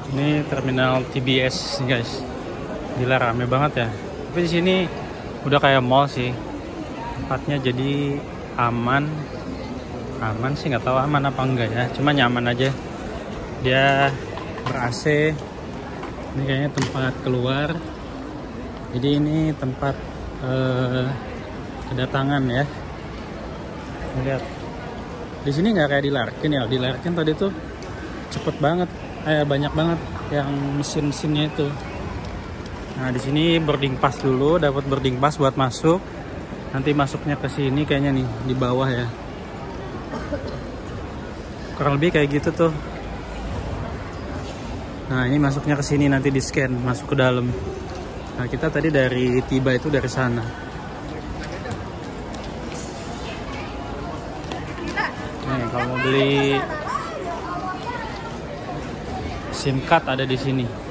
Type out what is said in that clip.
Ini terminal TBS guys. Gila rame banget ya. Tapi di sini udah kayak mall sih. Tempatnya jadi aman. Aman sih, nggak tahu aman apa enggak ya. Cuma nyaman aja. Dia ber-AC. Ini kayaknya tempat keluar. Jadi ini tempat kedatangan ya. Lihat. Di sini nggak kayak di Larkin ya. Di Larkin tadi tuh cepet banget. Banyak banget yang mesin-mesinnya itu. Nah, di sini boarding pass dulu, dapat boarding pass buat masuk. Nanti masuknya ke sini kayaknya nih di bawah ya. Kurang lebih kayak gitu tuh. Nah, ini masuknya ke sini nanti di scan, masuk ke dalam. Nah, kita tadi dari tiba itu dari sana. Nih, kalau mau beli SIM card ada di sini.